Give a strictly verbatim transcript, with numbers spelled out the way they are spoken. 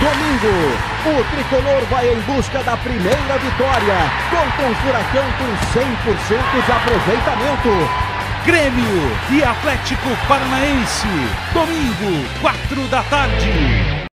Domingo, o tricolor vai em busca da primeira vitória contra um Furacão com cem por cento de aproveitamento. Grêmio e Atlético Paranaense, domingo, quatro da tarde.